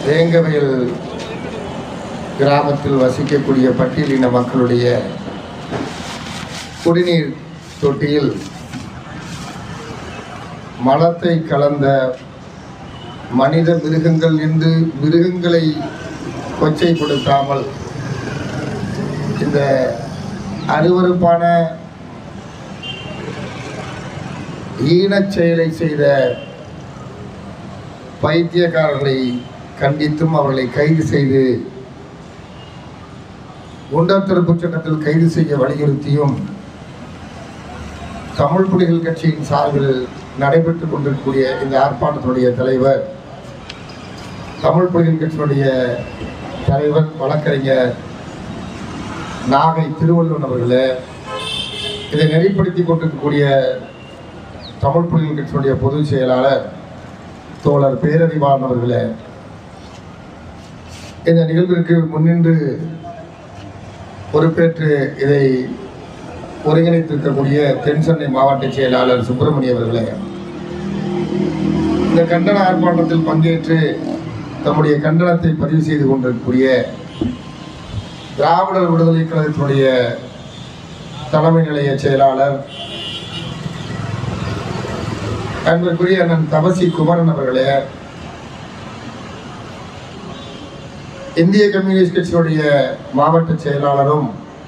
வேங்கவயல் கிராமத்தில் வசிக்கக்கூடிய பட்டியலின மக்களுடைய குடிநீர் தொட்டியில் மலத்தை கலந்த மனித மிருகங்கள் என்று மிருகங்களை கொச்சைப்படுத்தாமல் இந்த அருவருப்பான ஈனச் செயலை செய்த பைத்தியக்காரர்களை கண்டித்தும் அவர்களை கைது செய்து குண்டர் தடுப்புச் சட்டத்தில் கைது செய்ய வலியுறுத்தியும் தமிழ் புலிகள் கட்சியின் சார்பில் நடைபெற்றுக் கொண்டிருக்கக்கூடிய இந்த ஆர்ப்பாட்டத்தினுடைய தலைவர், தமிழ் புலிகள் கட்சியினுடைய தலைவர் வழக்கறிஞர் நாகை திருவள்ளுவன் அவர்களே, இதை நெறிப்படுத்தி கொண்டிருக்கக்கூடிய தமிழ் புலிகள் கட்சியினுடைய பொதுச் செயலாளர் தோழர் பேரறிவாளன் அவர்களே, இந்த நிகழ்விற்கு முன்னின்று பொறுப்பேற்று இதை ஒருங்கிணைத்திருக்கக்கூடிய தென் சென்னை மாவட்ட செயலாளர் சுப்பிரமணிய அவர்களே, இந்த கண்டன ஆர்ப்பாட்டத்தில் பங்கேற்று தம்முடைய கண்டனத்தை பதிவு செய்து கொண்டிருக்கக்கூடிய திராவிடர் விடுதலை கழகத்தினுடைய தலைமை நிலைய செயலாளர் அன்பிற்குரிய அண்ணன் தபசி குமரன் அவர்களே, இந்திய கம்யூனிஸ்ட் கட்சியுடைய மாவட்ட செயலாளரும்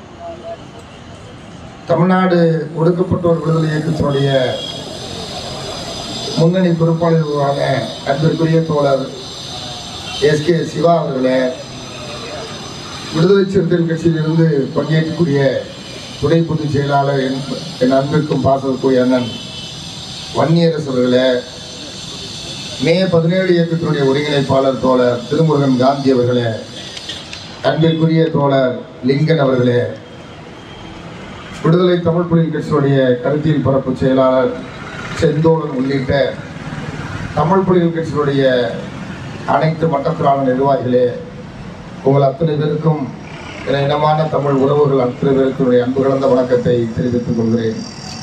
தமிழ்நாடு ஒடுக்கப்பட்டோர் விடுதலை இயக்கத்தினுடைய முன்னணி பொறுப்பாளர்களான அன்பிற்குரிய தோழர் எஸ்கே சிவா அவர்களே, விடுதலை சிறுத்தைகள் கட்சியிலிருந்து பங்கேற்கக்கூடிய துணை பொதுச் செயலாளர் என் அன்பிற்கும் பாசத்துக்குரிய அண்ணன் வன்னியரசு அவர்களே, மே 17 இயக்கத்தினுடைய ஒருங்கிணைப்பாளர் தோழர் திருமுருகன் காந்தி அவர்களே, அன்பிற்குரிய தோழர் லிங்கன் அவர்களே, விடுதலை தமிழ் புலிகள் கட்சியினுடைய கருத்தியல் பரப்பு செயலாளர் செந்தோழன் உள்ளிட்ட தமிழ் புலிகள் கட்சியினுடைய அனைத்து மட்டத்திலான நிர்வாகிகளே, உங்கள் அத்தனை பேருக்கும் இனமான தமிழ் உறவுகள் அத்தனை பேருக்கும் அன்பு கலந்த வணக்கத்தை தெரிவித்துக் கொள்கிறேன்.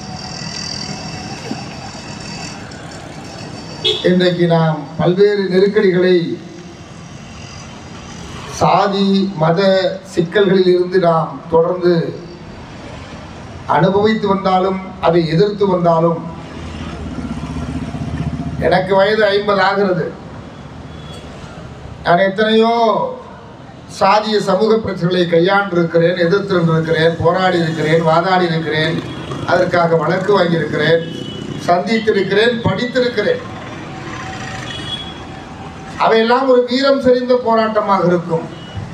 இன்றைக்கு நாம் பல்வேறு நெருக்கடிகளை, சாதி மத சிக்கல்களில் இருந்து நாம் தொடர்ந்து அனுபவித்து வந்தாலும் அதை எதிர்த்து வந்தாலும், எனக்கு வயது 50 ஆகிறது. நான் எத்தனையோ சாதிய சமூக பிரச்சனைகளை கையாண்டிருக்கிறேன், எதிர்த்திருக்கிறேன், போராடி இருக்கிறேன், வாதாடி இருக்கிறேன், அதற்காக வழக்கு வாங்கியிருக்கிறேன், சந்தித்திருக்கிறேன், படித்திருக்கிறேன். அவையெல்லாம் ஒரு வீரம் செறிந்த போராட்டமாக இருக்கும்.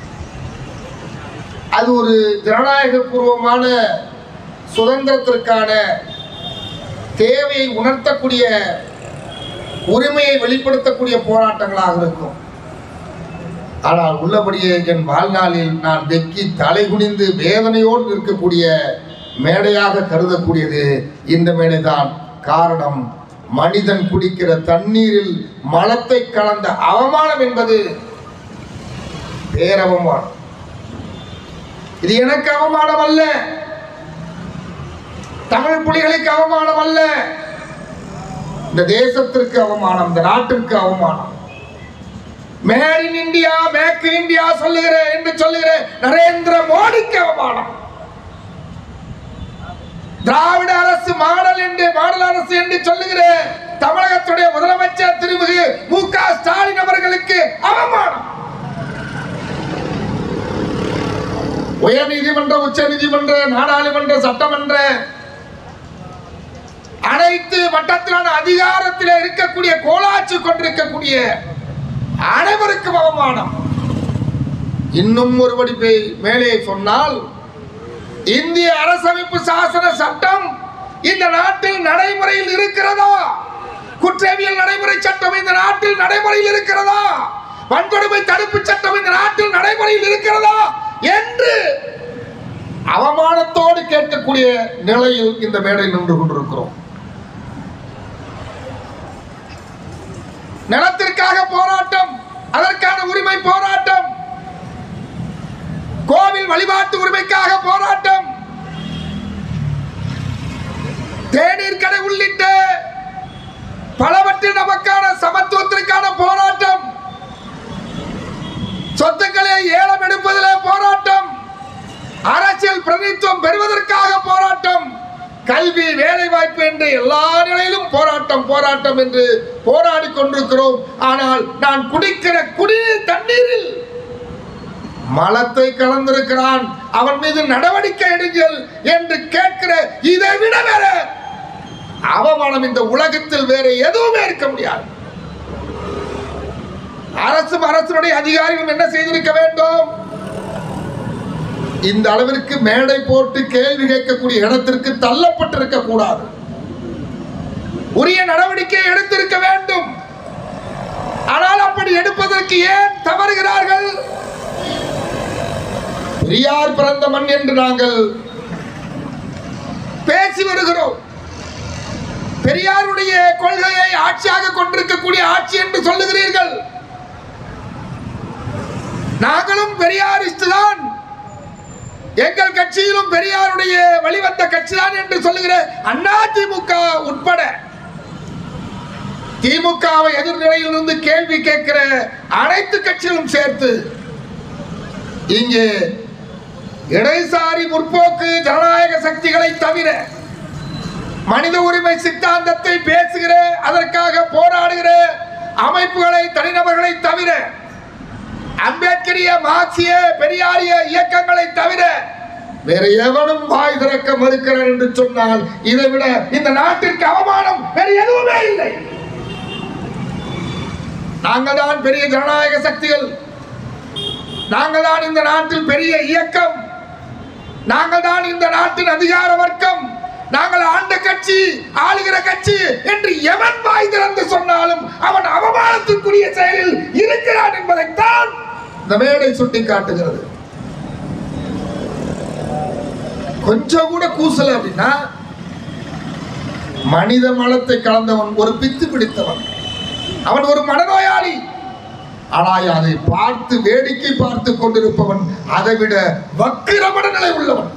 அது ஒரு ஜனநாயக பூர்வமான சுதந்திரத்திற்கான தேவையை உணர்த்தக்கூடிய, உரிமையை வெளிப்படுத்தக்கூடிய போராட்டங்களாக இருக்கும். ஆனால் உள்ளபடியே என் வாழ்நாளில் நான் வெக்கி தலை குனிந்து வேதனையோடு இருக்கக்கூடிய மேடையாக கருதக்கூடியது இந்த மேடைதான். காரணம், மனிதன் குடிக்கிற தண்ணீரில் மலத்தை கலந்த அவமானம் என்பது பேரவமானம். இது எனக்கு அவமானம் அல்ல, தமிழ் புலிகளுக்கு அவமானம் அல்ல, இந்த தேசத்திற்கு அவமானம், இந்த நாட்டிற்கு அவமானம். Made in India, make in India சொல்லுகிறேன் என்று சொல்லுகிற நரேந்திர மோடிக்கு அவமானம். திராவிட அரசு மாடல் அரசு என்று சொல்லுகிற தமிழகத்துடைய முதலமைச்சர் திருமிகு மு.க. ஸ்டாலின் அவர்களுக்கு அவமானம். உயர் நீதிமன்ற, உச்ச நீதிமன்ற, நாடாளுமன்ற, சட்டமன்ற அனைத்து மட்டத்திலான அதிகாரத்தில் இருக்கக்கூடிய, கோலாட்சி கொண்டிருக்கக்கூடிய அனைவருக்கும் அவமானம். இன்னும் ஒரு வடிப்பை மேலே சொன்னால், இந்திய அரசமைப்பு சாசன சட்டம் இந்த நாட்டில் நடைமுறையில் இருக்கிறதா? குற்றவியல் நடைமுறை சட்டம் இந்த நாட்டில் நடைமுறையில் இருக்கிறதா? வன்கொடுமை தடுப்பு சட்டம் இந்த நாட்டில் நடைமுறையில் இருக்கிறதா என்று அவமானத்தோடு கேட்கக்கூடிய நிலையில் இந்த மேடையில் நின்று கொண்டிருக்கிறோம். நிலத்திற்காக போராட்டம், அதற்கான உரிமை போராட்டம், கோவில் வழிபாட்டு உரிமைக்காக போராட்டம், தேநீர் கடை உள்ளிட்ட பலவற்றில் நமக்கான சமத்துவத்திற்கான போராட்டம், என்ற எல்லா நிலையிலும் போராட்டம் போராட்டம் என்று போராடி கொண்டிருக்கிறோம். ஆனால் நான் குடிக்கிற குடிநீர் தண்ணீரில் மலத்தை கலந்திருக்கிறான், அவன் மீது நடவடிக்கை எடுங்கள் என்று கேட்கிற இதை விட வேற அவமானம் இந்த உலகத்தில் வேற எதுவுமே இருக்க முடியாது. அரசுடைய அதிகாரிகள் என்ன செய்திருக்க வேண்டும்? இந்த அளவிற்கு மேடை போட்டு கேள்வி கேட்கக்கூடிய இடத்திற்கு தள்ளப்பட்டிருக்க கூடாது. உரிய நடவடிக்கை எடுத்திருக்க வேண்டும். ஆனால் அப்படி எடுப்பதற்கு ஏன் தவறுகிறார்கள்? பெரியார் பிறந்த மண் என்று நாங்கள் பேசி வருகிறோம். பெரியாருடைய கொள்கையை ஆட்சியாக கொண்டிருக்கக்கூடிய ஆட்சி என்று சொல்லுகிறீர்கள். நாங்களும் பெரியாரிஸ்ட் தான், எங்கள் கட்சியிலும் பெரியாருடைய வழிவந்த கட்சி தான் என்று சொல்லுகிற அதிமுக உட்பட திமுகவை எதிர்நிலையில் இருந்து கேள்வி கேட்கிற அனைத்து கட்சிகளும் சேர்த்து இங்கே இடதுசாரி முற்போக்கு ஜனநாயக சக்திகளை தவிர மனித உரிமை சித்தாந்தத்தை பேசுகிற அதற்காக போராடுகிற அமைப்புகளை தனிநபர்களை தவிர அம்பேத்கரிய மார்க்சிய பெரியாரிய இயக்கங்களை தவிர வேற எவனும் வாய் திறக்க மறுக்கிறார் என்று சொன்னால் இதை விட இந்த நாட்டிற்கு அவமானம் வேறு எதுவுமே இல்லை. நாங்கள் தான் பெரிய ஜனநாயக சக்திகள், நாங்கள் தான் இந்த நாட்டில் பெரிய இயக்கம், நாங்கள் தான் இந்த நாட்டின் அதிகார வர்க்கம், நாங்கள் ஆண்ட கட்சி, ஆளுகிற கட்சி என்று எவன் வாய் திறந்து சொன்னாலும் அவன் அவமானத்திற்குரிய செயலில் இருக்கிறான் என்பதைத்தான் இந்த மேடை சுட்டி காட்டுகிறது. கொஞ்சம் கூட கூசல் அப்படின்னா மனித மலத்தை கலந்தவன், ஒரு பித்து பிடித்தவன், அவன் ஒரு மனநோயாளி. ஆனால் அதை பார்த்து வேடிக்கை பார்த்து கொண்டிருப்பவன் அதை விட வக்கிர மனநிலை உள்ளவன்,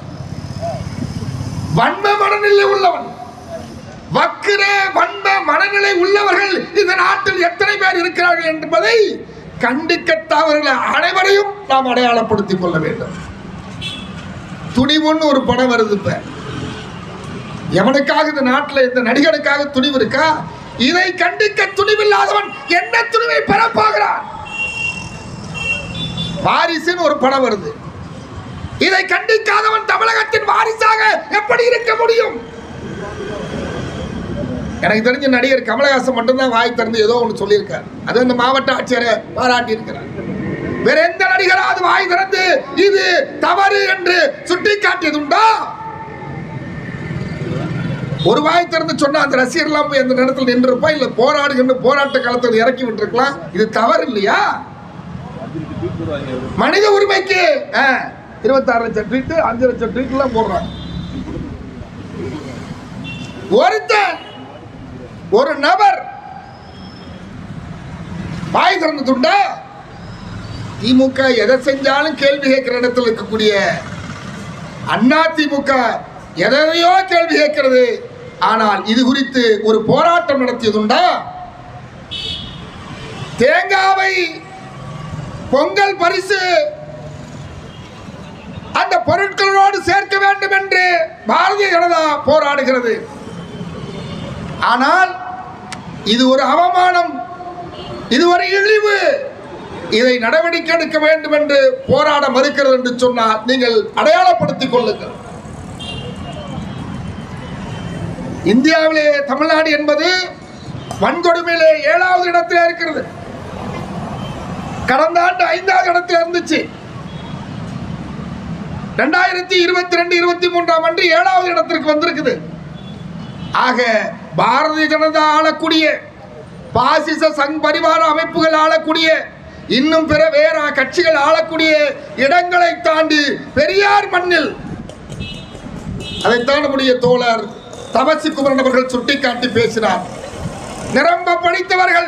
வன்ம மனநிலை உள்ளவன். வக்கிர வன்ம மனநிலை உள்ளவர்கள் இந்த நாட்டில் எத்தனை பேர் இருக்கிறார்கள் என்பதை கண்டிக்கத்தவர்கள் அனைவரையும் நாம் அடையாளப்படுத்திக் கொள்ள வேண்டும். துணிவுன்னு ஒரு படம் வருது. இப்ப எவனுக்காக இந்த நாட்டில் இந்த நடிகனுக்காக துணிவு இருக்கா? இதை கண்டிக்க துணிவில்லாதவன் என்ன துணிவை பெறப்பாகிறான்? வாரிசுன்னு ஒரு படம் வருது. இதை கண்டிக்காதவன் தமிழகத்தின் வாரிசாக எப்படி இருக்க முடியும்? எனக்கு தெரிஞ்ச நடிகர் கமலஹாசன் மட்டும்தான் வாய் திறந்து ஏதோ ஒன்று சொல்லியிருக்கார். அது அந்த மாவட்ட ஆட்சியரை பாராட்டி இருக்கிறார். வேற எந்த நடிகராவது வாய் திறந்து இது தவறு என்று சுட்டி காட்டியதுண்டா? ஒரு வாய் திறந்து சொன்னா அந்த ரசிகர்லாம் போய் அந்த இடத்துல நின்று இருப்பா, இல்ல போராடுகின்ற போராட்ட காலத்தில் இறக்கி விட்டுருக்கலாம். இது தவறு இல்லையா? மனித உரிமைக்கு 26 லட்சம் ட்வீட், 5 லட்சம் ட்வீட் எல்லாம் போடுறாங்க. ஒருத்தன், ஒரு நபர் வாய் திறந்துட்டா திமுக எதை செஞ்சாலும் கேள்வி கேட்கிற இடத்தில் இருக்கக்கூடிய அண்ணா திமுக எதையோ கேள்வி கேட்கிறது. ஆனால் இது குறித்து ஒரு போராட்டம் நடத்தியதுண்டா? தேங்காவை பொங்கல் பரிசு அந்த பொருட்களோடு சேர்க்க வேண்டும் என்று பாரதிய ஜனதா போராடுகிறது. ஆனால் இது ஒரு அவமானம், இது ஒரு இழிவு, இதை நடவடிக்கை எடுக்க வேண்டும் என்று போராட மறுக்கிறது என்று சொன்னால் நீங்கள் அடையாளப்படுத்திக் கொள்ளுங்கள். இந்தியாவிலே தமிழ்நாடு என்பது வன்கொடுமையிலே 7வது இடத்தில் இருக்கிறது. கடந்த ஆண்டு 5வது இடத்தில் இருந்துச்சு. 2022-23 ஆண்டு 7வது இடத்திற்கு வந்திருக்குது. ஆக பாரதிய ஜனதா ஆளக்கூடிய, பாசிச சங் பரிவார அமைப்புகள் ஆளக்கூடிய, இன்னும் பிற வேற கட்சிகள் ஆளக்கூடிய இடங்களை தாண்டி பெரியார் மண்ணில், அதைத்தான் நம்முடைய தோழர் தபசி குமரன் அவர்கள் சுட்டிக்காட்டி பேசினார். நிரம்ப படித்தவர்கள்,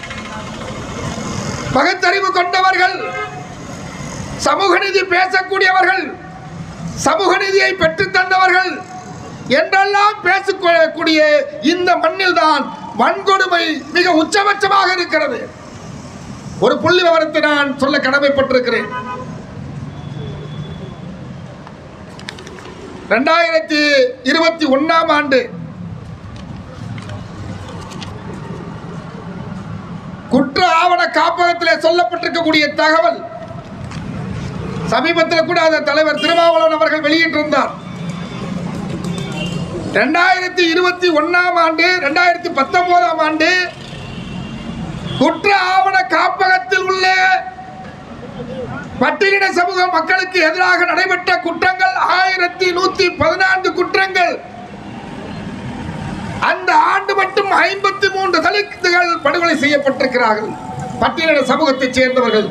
பகுத்தறிவு கொண்டவர்கள், சமூக நீதி பேசக்கூடியவர்கள், சமூக நீதியை பெற்று தந்தவர்கள் என்றெல்லாம் பேசக்கூடிய இந்த மண்ணில் தான் வன்கொடுமை மிக உச்சபட்சமாக இருக்கிறது. ஒரு புள்ளி விவரத்தை நான் சொல்ல கடமைப்பட்டிருக்கிறேன். 2021 ஆண்டு குற்ற ஆவண காப்பகத்திலே சொல்லப்பட்டிருக்கக்கூடிய தகவல் சமீபத்தில் கூட அந்த தலைவர் திருமாவளவன் அவர்கள் வெளியிட்டிருந்தார். 2021 ஆண்டு 2019 ஆண்டு குற்ற ஆவண காப்பகத்தில் உள்ள பட்டியலின சமூக மக்களுக்கு எதிராக நடைபெற்ற குற்றங்கள் 1114 குற்றங்கள். அந்த ஆண்டு மட்டும் 53 தலித்துகள் படுகொலை செய்யப்பட்டிருக்கிறார்கள், பட்டியலின சமூகத்தைச் சேர்ந்தவர்கள்.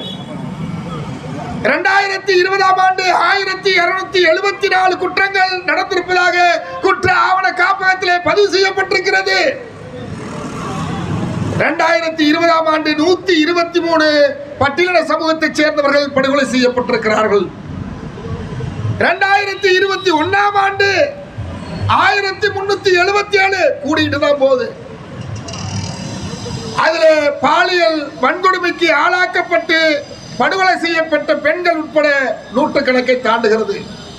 2020 ஆண்டு 1274 குற்றங்கள் நடந்திருப்பதாக குற்ற ஆவண காப்பகத்திலே பதிவு செய்யப்பட்டிருக்கிறது. 2020 ஆண்டு 123 பட்டியலின சமூகத்தைச் சேர்ந்தவர்கள் படுகொலை செய்யப்பட்டிருக்கிறார்கள். 2021 ஆண்டு 1377 கூடிட்டு தான் போகுது. அதுல பாலியல் வன்கொடுமைக்கு ஆளாக்கப்பட்டு படுகொலை செய்யப்பட்ட பெண்கள் உட்பட நூற்றுக்கணக்கை தாண்டுகிறது.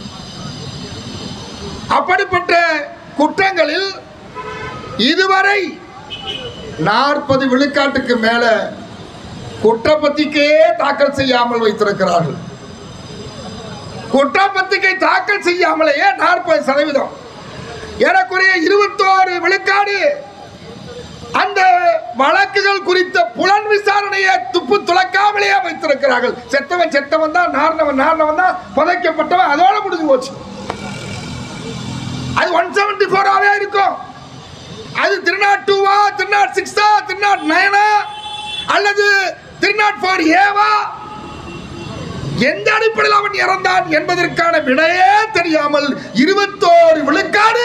அப்படிப்பட்ட குற்றங்களில் இதுவரை 40 விழுக்காட்டுக்கு மேல குற்றப்பத்திரிகையே தாக்கல் செய்யாமல் வைத்திருக்கிறார்கள். குற்றப்பத்திரிகை தாக்கல் செய்யாமலேயே 40%, ஏறக்குறைய 21 விழுக்காடு அந்த வழக்குகள் குறித்த புலன் விசாரணையை துப்பு துளக்காமலேயே வைத்திருக்கிறார்கள். செத்தவன் செத்தவன் தான், நார்னவன் நார்னவன் தான், புதைக்கப்பட்டவன் அதோட முடிஞ்சு போச்சு. அது 174 இருக்கும். அது 302 306 309 அல்லது 304A எந்த அடிப்படையில் அவன் இறந்தான் என்பதற்கான விடையே தெரியாமல் 21 விழுக்காடு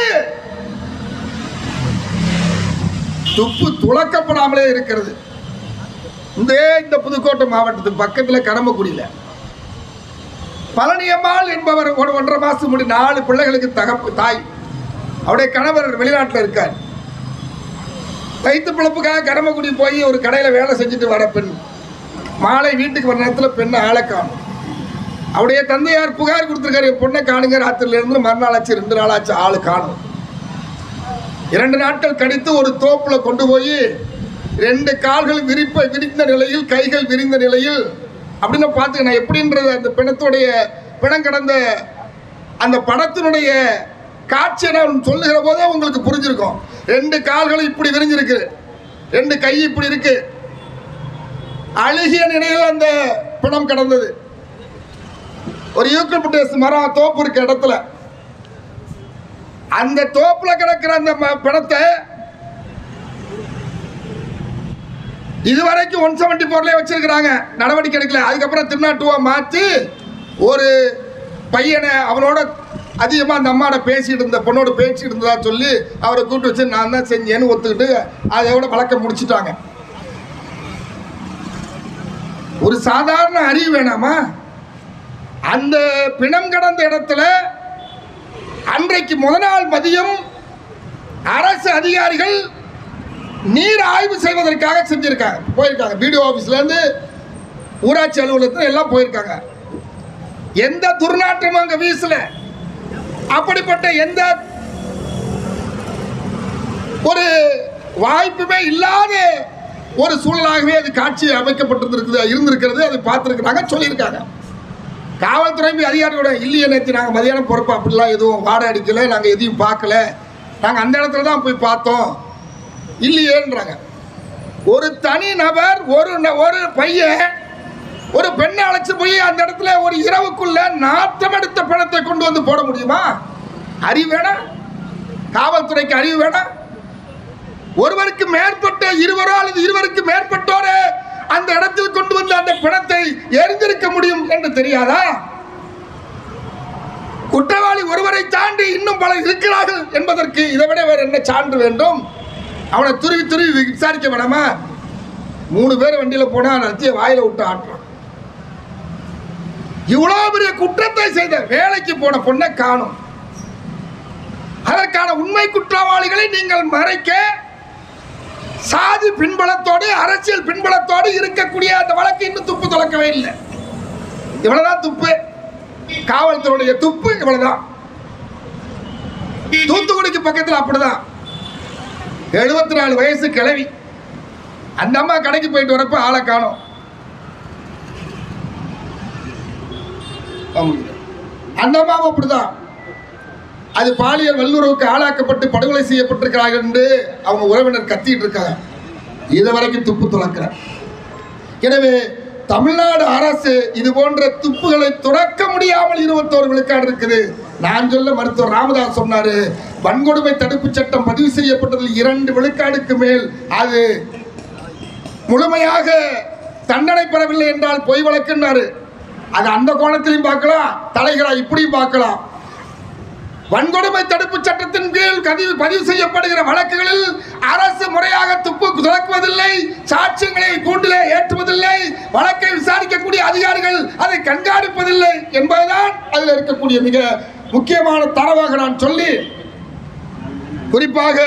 துப்பு துளக்கப்படாமலே இருக்கிறது. இந்த புதுக்கோட்டை மாவட்டத்துக்கு பக்கத்தில் கடம்பக்குடியில் பழனியம்மாள் என்பவர் 1.5 மாசம் முடி 4 பிள்ளைகளுக்கு தாய். அவருடைய கணவர் வெளிநாட்டில் இருக்கார். தைத்து பிழப்புக்காக கடம்பக்குடி போய் ஒரு கடையில் வேலை செஞ்சுட்டு வர பெண் மாலை வீட்டுக்கு வர நேரத்தில் பெண்ணை ஆளை காணும். அவருடைய தந்தையார் புகார் கொடுத்துருக்காரு, பொண்ணை காணுங்க, ராத்திரிலிருந்து மறுநாள் ஆச்சு, 2 நாள் ஆச்சு, ஆளு காணும். 2 நாட்கள் கழித்து ஒரு தோப்புல கொண்டு போய் 2 கால்கள் விரிந்த நிலையில், கைகள் விரிந்த நிலையில் அப்படின்னு பார்த்துக்கணும். எப்படின்றது அந்த பிணத்துடைய பிணம் கடந்த அந்த படத்தினுடைய காட்சியை நான் சொல்லுகிற போதே உங்களுக்கு புரிஞ்சிருக்கும். 2 கால்கள் இப்படி விரிஞ்சிருக்கு, 2 கை இப்படி இருக்கு, அழுகிய நிலையில் அந்த பிணம் கடந்தது. ஒரு யூக்கலிப்டஸ் மரம் தோப்பு இருக்க இடத்துல, அந்த தோப்புல கிடக்கிற அந்த பிணத்தை இதுவரைக்கும் 174 வச்சிருக்கிறாங்க, நடவடிக்கை எடுக்கல. அதுக்கப்புறம் 302 மாற்றி ஒரு பையனை அவனோட அதிகமாக அந்த அம்மாவோட பேசிட்டு இருந்த பொண்ணோட பேசிட்டு இருந்ததா சொல்லி அவரை கூப்பிட்டு வச்சு நான் தான் செஞ்சேன்னு ஒத்துக்கிட்டு அதோட வழக்கம் முடிச்சுட்டாங்க. ஒரு சாதாரண அறிவு வேணாமா? அந்த பிணம் கடந்த இடத்துல அன்றைக்கு முதல் நாள் மதியம் அரசு அதிகாரிகள் நீர் ஆய்வு செய்வதற்காக போயிருக்காங்க. பிடிஓ ஆபீஸ்ல இருந்து ஊராட்சி அலுவலகத்தில் எல்லாம் போயிருக்காங்க. எந்த துர்நாற்றமும் அங்க வீசல. அப்படிப்பட்ட எந்த ஒரு வாய்ப்புமே இல்லாத ஒரு சூழலாகவே அது காட்சி இருந்திருக்கிறது. அது பார்த்துருக்கிறாங்க, சொல்லியிருக்காங்க. காவல்துறை அதிகாரியோட இல்லையே, நேற்று நாங்கள் மதியானம் பொறுப்பு அப்படிலாம் எதுவும் வாடகை அடிக்கலை, நாங்கள் எதையும் பார்க்கல, நாங்கள் அந்த இடத்துல தான் போய் பார்த்தோம் இல்லையேன்றாங்க. ஒரு தனி நபர் ஒரு பையன் ஒரு பெண்ணை அழைச்சு போய் அந்த இடத்துல ஒரு இரவுக்குள்ள நாட்டம் எடுத்த பணத்தை கொண்டு வந்து போட முடியுமா? அறிவு வேணா? காவல்துறைக்கு அறிவு வேணா? ஒருவருக்கு மேற்பட்ட 2 அல்லது 2க்கு மேற்பட்டோரே அந்த இடத்தில் கொண்டு வந்து அந்த பணத்தை எரிந்திருக்க முடியும் என்று தெரியாதா? குற்றவாளி ஒருவரை தாண்டி இன்னும் பலர் இருக்கிறார்கள் என்பதற்கு இதை விட வேற என்ன சான்று வேண்டும்? அவனை துருவி விசாரிக்க வேணாமா? 3 பேர் வண்டியில போனா நத்திய வாயில விட்டு ஆட்டுறான். இவ்வளவு பெரிய குற்றத்தை செய்த வேலைக்கு போன பொண்ணை காணும். அதற்கான உண்மை குற்றவாளிகளை நீங்கள் மறைக்க சாதி பின்பலத்தோடு அரசியல் பின்பலத்தோடு இருக்கக்கூடிய அந்த வழக்கு இன்னும் துப்பு துளக்கவே இல்லை. இவ்வளவுதான் துப்பு. காவல்துறையுடைய துப்பு இவ்வளவுதான். தூத்துக்குடிக்கு பக்கத்தில் அப்படிதான் 74 வயசு கிழவி அந்த அம்மா கடைக்கு போயிட்டு வரப்ப ஆளை காணோம். அந்த அம்மாவும் அப்படிதான். அது பாலியல் வல்லுறவுக்கு ஆளாக்கப்பட்டு படுகொலை செய்யப்பட்டிருக்கிறார்கள் என்று அவங்க உறவினர் கத்திட்டு இருக்காங்க. இது வரைக்கும் துப்பு துளக்கிறார். எனவே தமிழ்நாடு அரசு இது போன்ற துப்புகளை துறக்க முடியாமல் 21 விழுக்காடு இருக்குது. நான் சொல்ல மருத்துவர் ராமதாஸ் சொன்னாரு, வன்கொடுமை தடுப்பு சட்டம் பதிவு செய்யப்பட்டதில் 2 விழுக்காடுக்கு மேல் அது முழுமையாக தண்டனை பெறவில்லை என்றால் பொய் வழக்குன்னாரு. அது அந்த கோணத்திலையும் பார்க்கலாம், தலைகளா இப்படியும் பார்க்கலாம். வன்கொடுமை தடுப்பு சட்டத்தின் கீழ் பதிவு செய்யப்படுகிற வழக்குகளில் அரசு முறையாக துப்பு துறக்குவதில்லை, சாட்சியங்களை கூண்டிலே ஏற்றுவதில்லை, வழக்கை விசாரிக்கக்கூடிய அதிகாரிகள் அதை கண்காணிப்பதில்லை என்பதுதான் அதில் இருக்கக்கூடிய மிக முக்கியமான தரவாக நான் சொல்லி, குறிப்பாக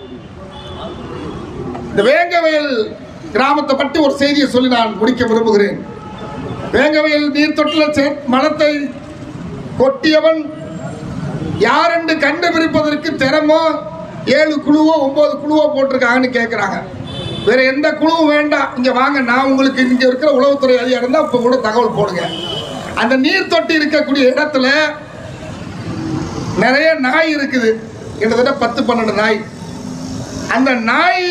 இந்த வேங்கவயல் கிராமத்தை பற்றி ஒரு செய்தியை சொல்லி நான் முடிக்க விரும்புகிறேன். வேங்கவயல் நீர்த்தொட்டில் மலத்தை கொட்டியவன் யார் என்று கண்டுபிடிப்பதற்கு திறமோ 7 குழுவோ 9 குழுவோ போட்டிருக்காங்கன்னு கேட்குறாங்க. வேற எந்த குழுவும் வேண்டாம், இங்க வாங்க, நான் உங்களுக்கு இங்க இருக்கிற உளவுத்துறை அதிகாரி இருந்தால் இப்போ கூட தகவல் போடுங்க. அந்த நீர் தொட்டி இருக்கக்கூடிய இடத்துல நிறைய நாய் இருக்குது, கிட்டத்தட்ட 10-12 நாய். அந்த நாய்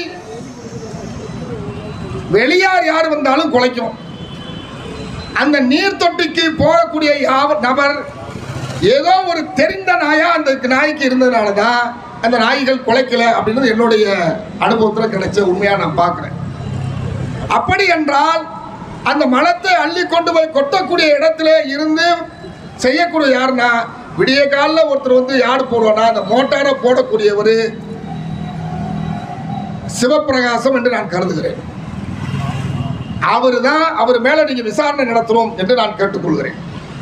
வெளியார் யார் வந்தாலும் குலைக்கும். அந்த நீர் தொட்டிக்கு போகக்கூடிய நபர் ஏதோ ஒரு தெரிந்த நாயா அந்த நாய்க்கு இருந்ததுனால தான் அந்த நாய்கள் குலைக்கல அப்படின்றது என்னுடைய அனுபவத்தில் கிடைச்ச உண்மையா நான் பார்க்குறேன். அப்படி என்றால் அந்த மலத்தை அள்ளி கொண்டு போய் கொட்டக்கூடிய இடத்துல இருந்து செய்யக்கூடிய யாருன்னா, விடிய காலில் ஒருத்தர் வந்து யார் போடுவானா, அந்த மோட்டாரை போடக்கூடியவர் சிவப்பிரகாசம் என்று நான் கருதுகிறேன். அவர் மேல நீங்க விசாரணை நடத்துறோம் என்று நான் கேட்டுக்கொள்கிறேன்.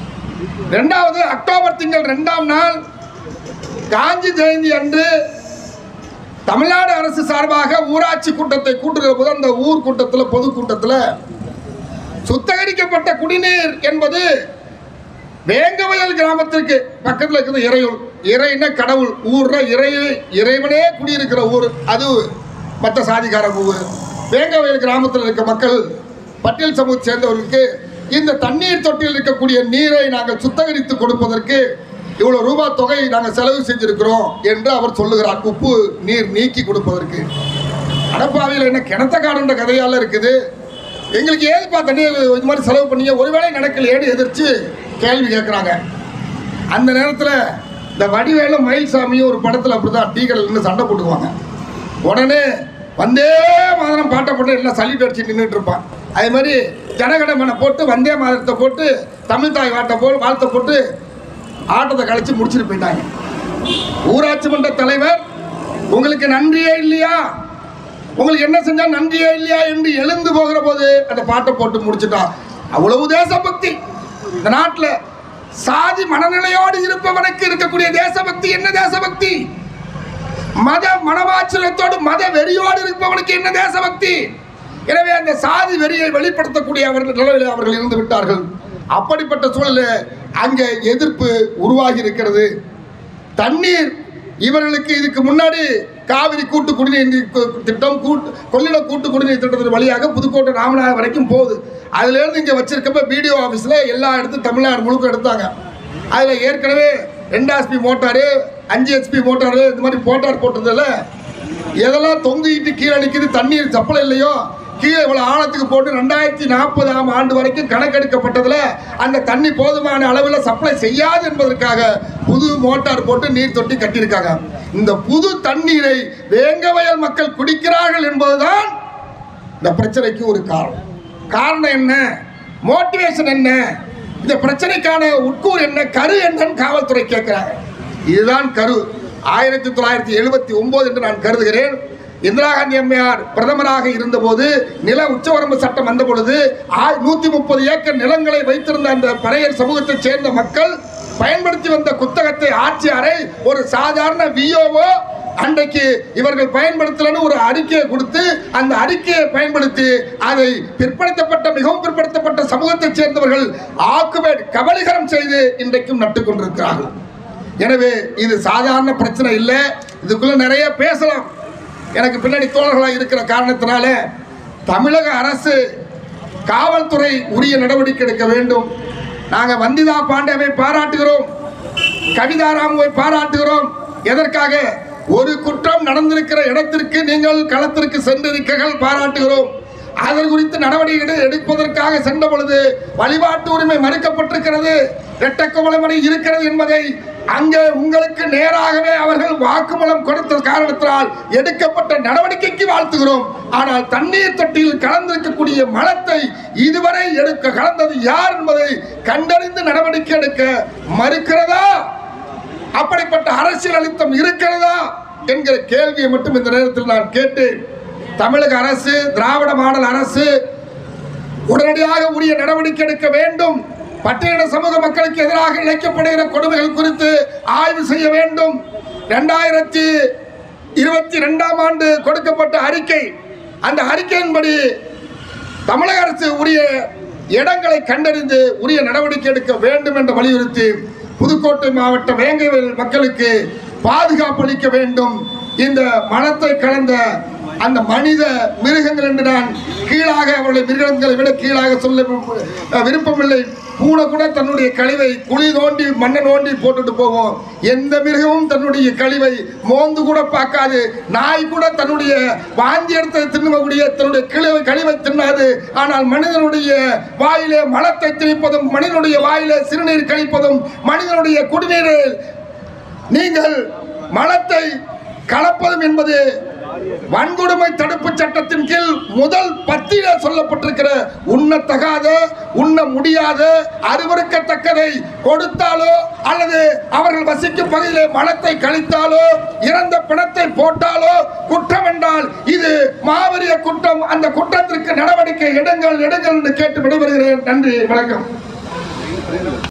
2வது அக்டோபர் திங்கள் 2ஆம் நாள் காந்தி ஜெயந்தி அன்று தமிழ்நாடு அரசு சார்பாக ஊராட்சி கூட்டத்தை கூட்டுகிற போது அந்த ஊர் கூட்டத்தில் பொதுக்கூட்டத்தில் சுத்திகரிக்கப்பட்ட குடிநீர் என்பது வேங்கவயல் கிராமத்திற்கு பக்கத்தில் இருக்கிறது இறையூர். இறைன கடவுள், ஊர்ல இறைவனே குடியிருக்கிற ஊர், அது மற்ற சாதிக்கார ஊர். வேங்கவயல் கிராமத்தில் இருக்க மக்கள் பட்டியல் சமூகத்தை சேர்ந்தவர்களுக்கு இந்த தண்ணீர் தொட்டியில் இருக்கக்கூடிய நீரை நாங்கள் சுத்திகரித்து கொடுப்பதற்கு இவ்வளவு ரூபாய் தொகை நாங்கள் செலவு செஞ்சிருக்கிறோம் என்று அவர் சொல்லுகிறார். உப்பு நீர் நீக்கி கொடுப்பதற்கு. அடப்பாவியில் என்ன கிணத்தக்காடுன்ற கதையால இருக்குது, எங்களுக்கு ஏதுப்பா தண்ணீர் இது மாதிரி செலவு பண்ணீங்க, ஒருவேளை நடக்கலையேன்னு எதிர்த்து கேள்வி கேட்குறாங்க. அந்த நேரத்தில் இந்த வடிவேலும் மயில்சாமியும் ஒரு படத்தில் அப்படிதான் டீ கடையில் நின்று சண்டை போட்டுக்குவாங்க. உடனே வந்தே மாதரம் பாட்டை போட்டு எல்லாம் சல்லிட்டு அடிச்சு நின்றுட்டு இருப்பான். அதே மாதிரி ஜனகணமனை போட்டு வந்தே மாதரத்தை போட்டு தமிழ் தாய் வாழ்த்தை போட்டு ஆட்டத்தை கழிச்சு முடிச்சுட்டு போயிட்டாங்க. ஊராட்சி மன்ற தலைவர் உங்களுக்கு நன்றியே இல்லையா, உங்களுக்கு என்ன செஞ்சா நன்றியே இல்லையா என்று எழுந்து போகிற போது அந்த பாட்டை போட்டு முடிச்சுட்டான். அவ்வளவு தேசபக்தி இந்த நாட்டில். சாதி மனநிலையோடு இருப்பவனுக்கு இருக்கக்கூடிய தேசபக்தி என்ன தேசபக்தி? மத மனவாச்சலத்தோடு மத வெறியோடு இருப்பவனுக்கு என்ன தேசபக்தி? எனவே அந்த சாதி வெறியை வெளிப்படுத்தக்கூடிய நிலையில் அவர்கள் இருந்து விட்டார்கள். அப்படிப்பட்ட சூழலில் அங்கே எதிர்ப்பு உருவாகி இருக்கிறது. தண்ணீர் இவர்களுக்கு இதுக்கு முன்னாடி காவிரி கூட்டு குடிநீர் திட்டம், கொள்ளிட கூட்டு குடிநீர் திட்டத்தின் வழியாக புதுக்கோட்டை ராமநாதபுரம் வரைக்கும் போகுது. அதுல இருந்து இங்க வச்சிருக்கப்ப பிடிஓ ஆபீஸ்ல எல்லா இடத்தும் தமிழ்நாடு முழுக்க எடுத்தாங்க. அதுல ஏற்கனவே 2 HP மோட்டாரு 5 HP மோட்டாரு இந்த மாதிரி மோட்டார் போட்டதில் எதெல்லாம் தொங்கிட்டு கீழே நிற்கிது, தண்ணீர் சப்ளை இல்லையோ, கீழே இவ்வளோ ஆழத்துக்கு போட்டு 2040ஆம் ஆண்டு வரைக்கும் கணக்கெடுக்கப்பட்டதில் அந்த தண்ணி போதுமான அளவில் சப்ளை செய்யாது என்பதற்காக புது மோட்டார் போட்டு நீர் தொட்டி கட்டியிருக்காங்க. இந்த புது தண்ணீரை வேங்கவயல் மக்கள் குடிக்கிறார்கள் என்பதுதான் இந்த பிரச்சனைக்கு ஒரு காரணம். காரணம் என்ன, மோட்டிவேஷன் என்ன, இந்த பிரச்சனைக்கான உட்கூறு என்ன, கரு என்னன்னு காவல்துறை கேட்கிறாங்க. இதுதான் கரு. 1979 என்று நான் கருதுகிறேன். இந்திரா காந்தி அம்மையார் பிரதமராக இருந்தபோது நில உச்சவரம்பு சட்டம் வந்த பொழுது 130 ஏக்கர் நிலங்களை வைத்திருந்த அந்த பறையர் சமூகத்தை சேர்ந்த மக்கள் பயன்படுத்தி வந்த குத்தகத்தை ஆட்சியாரை ஒரு சாதாரண விஓஓ அன்றைக்கு இவர்கள் பயன்படுத்தலன்னு ஒரு அறிக்கையை கொடுத்து அந்த அறிக்கையை பயன்படுத்தி அதை மிகவும் பிற்படுத்தப்பட்ட சமூகத்தை சேர்ந்தவர்கள் ஆக்குபேட் கபலீகரம் செய்து இன்றைக்கும் நட்டுக் கொண்டிருக்கிறார்கள். எனவே இது சாதாரண பிரச்சனை இல்லை, இதுக்குள்ள நிறைய பேசலாம். எனக்கு பின்னாடி தோழர்களாக இருக்கிற காரணத்தினால தமிழக அரசு காவல்துறை உரிய நடவடிக்கை எடுக்க வேண்டும். நாங்கள் வந்திதா பாண்டேவை பாராட்டுகிறோம், கவிதா ராமுவை பாராட்டுகிறோம். எதற்காக? ஒரு குற்றம் நடந்திருக்கிற இடத்திற்கு நீங்கள் களத்திற்கு சென்றிருக்கீர்கள், பாராட்டுகிறோம். அதன் குறித்து நடவடிக்கை எடுப்பதற்காக சென்ற பொழுது வழிபாட்டு உரிமை மறுக்கப்பட்டிருக்கிறது, இரட்டைக்குவளை இருக்கிறது என்பதை அங்கே உங்களுக்கு நேராகவே அவர்கள் வாக்குமூலம் கொடுத்த காரணத்தினால் எடுக்கப்பட்ட நடவடிக்கைக்கு வாழ்த்துகிறோம். ஆனால் தண்ணீர் தொட்டியில் கலந்திருக்கக்கூடிய மலத்தை இதுவரை கலந்தது யார் என்பதை கண்டறிந்து நடவடிக்கை எடுக்க மறுக்கிறதா? அப்படிப்பட்ட அரசியல் அழுத்தம் இருக்கிறதா என்கிற கேள்வியை மட்டும் இந்த நேரத்தில் நான் கேட்டு, தமிழக அரசு, திராவிட மாடல் அரசு உடனடியாக உரிய நடவடிக்கை எடுக்க வேண்டும். பட்டியலின சமூக மக்களுக்கு எதிராக இழைக்கப்படுகிற கொடுமைகள் குறித்து ஆய்வு செய்ய வேண்டும். 2022 ஆண்டு கொடுக்கப்பட்ட அறிக்கை, அந்த அறிக்கையின்படி தமிழக அரசு உரிய இடங்களை கண்டறிந்து உரிய நடவடிக்கை எடுக்க வேண்டும் என்று வலியுறுத்தி புதுக்கோட்டை மாவட்ட வேங்கைவேல் மக்களுக்கு பாதுகாப்பு அளிக்க வேண்டும். இந்த மலத்தை கலந்த அந்த மனித மிருகங்கள் என்று நான் கீழாக அவருடைய மிருகங்களை விட கீழாக சொல்ல விருப்பமில்லை. பூனை கூட தன்னுடைய கழிவை குழி தோண்டி மண்ணை நோண்டி போட்டுட்டு போவோம். எந்த மிருகமும் தன்னுடைய கழிவை மோந்து கூட பார்க்காது. நாய் கூட தன்னுடைய வாந்தி எடுத்து தின்னக்கூடிய தன்னுடைய கழிவை தின்னாது. ஆனால் மனிதனுடைய வாயிலே மலத்தை திணிப்பதும், மனிதனுடைய வாயிலே சிறுநீர் கழிப்பதும், மனிதனுடைய குடிநீரில் நீங்கள் மலத்தை கலப்பதும் என்பது வன்கொடுமை தடுப்பு சட்டத்தின் கீழ் முதல் பத்தியில சொல்லப்பட்டிருக்கிற உண்ணத்தகாத, உண்ண முடியாத, அருவருக்கத்தக்கதை கொடுத்தாலோ அல்லது அவர்கள் வசிக்கும் பகுதியிலே மலத்தை கழித்தாலோ இறந்த பிணத்தை போட்டாலோ குற்றம் என்றால் இது மாபெரிய குற்றம். அந்த குற்றத்திற்கு நடவடிக்கை எடுங்கள் என்று கேட்டு விடைபெறுகிறேன். நன்றி, வணக்கம்.